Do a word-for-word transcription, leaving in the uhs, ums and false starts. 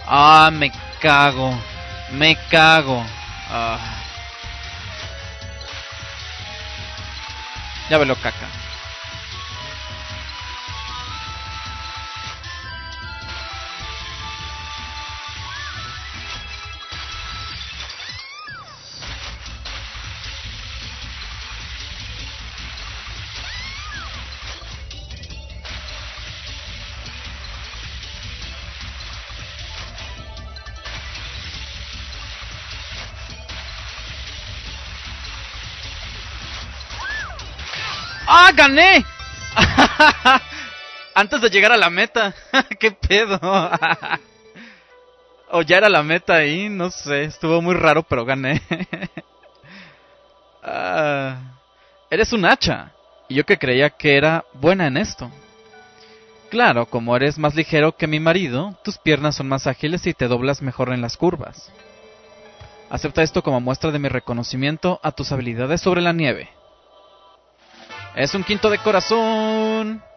Ah, me cago. Me cago. Ah. Ya velo caca. ¡Ah, gané! Antes de llegar a la meta. ¿Qué pedo? O ya era la meta ahí, no sé. Estuvo muy raro, pero gané. uh, Eres un hacha. Y yo que creía que era buena en esto. Claro, como eres más ligero que mi marido, tus piernas son más ágiles y te doblas mejor en las curvas. Acepta esto como muestra de mi reconocimiento a tus habilidades sobre la nieve. Es un quinto de corazón.